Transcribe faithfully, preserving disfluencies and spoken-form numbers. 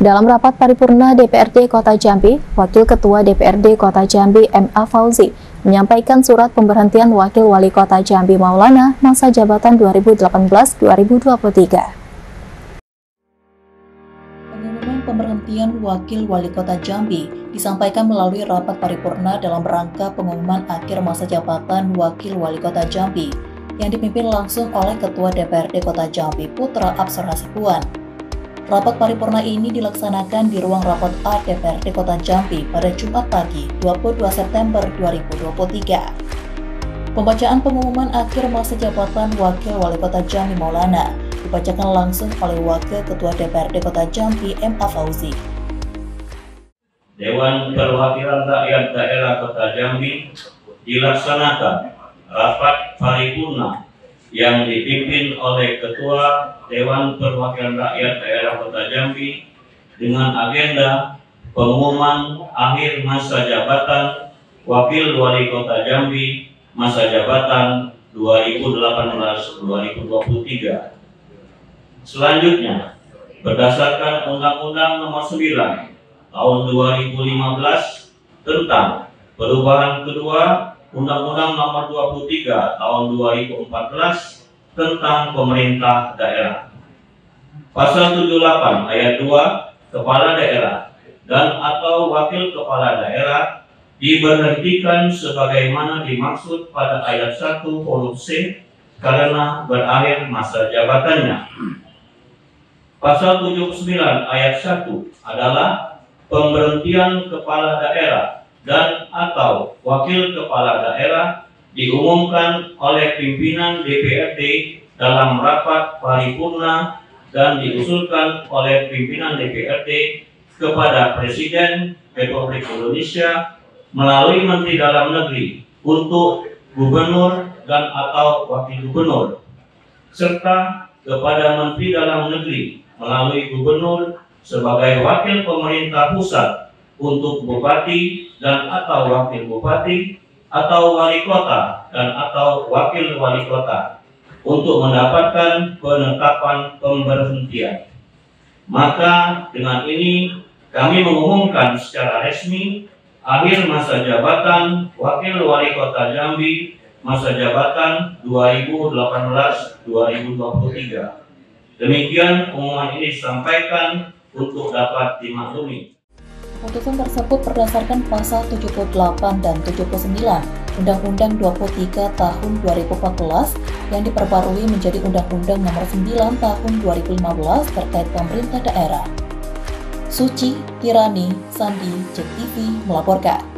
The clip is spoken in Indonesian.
Dalam rapat paripurna D P R D Kota Jambi, Wakil Ketua D P R D Kota Jambi M A Fauzi menyampaikan surat pemberhentian Wakil Wali Kota Jambi Maulana masa jabatan dua ribu delapan belas sampai dua ribu dua puluh tiga. Pengumuman pemberhentian Wakil Wali Kota Jambi disampaikan melalui rapat paripurna dalam rangka pengumuman akhir masa jabatan Wakil Wali Kota Jambi yang dipimpin langsung oleh Ketua D P R D Kota Jambi Putra Apsara Hasibuan. Rapat paripurna ini dilaksanakan di ruang rapat A D P R D Kota Jambi pada Jumat pagi dua puluh dua September dua ribu dua puluh tiga. Pembacaan pengumuman akhir masa jabatan Wakil Wali Kota Jambi Maulana dibacakan langsung oleh Wakil Ketua D P R D Kota Jambi M A Fauzi. Dewan Perwakilan Rakyat Daerah Kota Jambi dilaksanakan rapat paripurna yang dipimpin oleh Ketua Dewan Perwakilan Rakyat Daerah Kota Jambi dengan agenda pengumuman akhir masa jabatan Wakil Wali Kota Jambi masa jabatan dua ribu delapan belas sampai dua ribu dua puluh tiga. Selanjutnya, berdasarkan Undang-Undang Nomor sembilan Tahun dua ribu lima belas tentang perubahan kedua Undang-Undang Nomor dua puluh tiga Tahun dua ribu empat belas tentang pemerintah daerah. Pasal tujuh puluh delapan ayat dua, Kepala Daerah dan atau Wakil Kepala Daerah diberhentikan sebagaimana dimaksud pada ayat satu huruf C karena berakhir masa jabatannya. Pasal tujuh puluh sembilan ayat satu adalah pemberhentian Kepala Daerah dan atau Wakil Kepala Daerah diumumkan oleh pimpinan D P R D dalam rapat paripurna dan diusulkan oleh pimpinan D P R D kepada Presiden Republik Indonesia melalui Menteri Dalam Negeri untuk Gubernur dan atau Wakil Gubernur, serta kepada Menteri Dalam Negeri melalui Gubernur sebagai Wakil Pemerintah Pusat untuk Bupati dan atau Wakil Bupati atau Wali Kota dan atau Wakil Wali Kota untuk mendapatkan penetapan pemberhentian. Maka dengan ini kami mengumumkan secara resmi akhir masa jabatan Wakil Wali Kota Jambi masa jabatan dua ribu delapan belas sampai dua ribu dua puluh tiga. Demikian pengumuman ini disampaikan untuk dapat dimaklumi. Keputusan tersebut berdasarkan pasal tujuh puluh delapan dan tujuh puluh sembilan Undang-Undang dua puluh tiga Tahun dua ribu empat belas yang diperbarui menjadi Undang-Undang Nomor sembilan Tahun dua ribu lima belas terkait pemerintah daerah. Suci Tirani Sandi, J T V melaporkan.